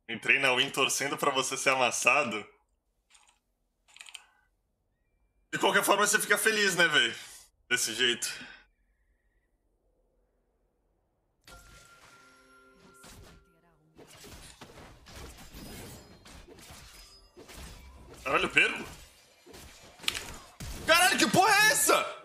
Entrei na win torcendo pra você ser amassado. De qualquer forma, você fica feliz, né, velho? Desse jeito. Caralho, eu perco? Caralho, que porra é essa?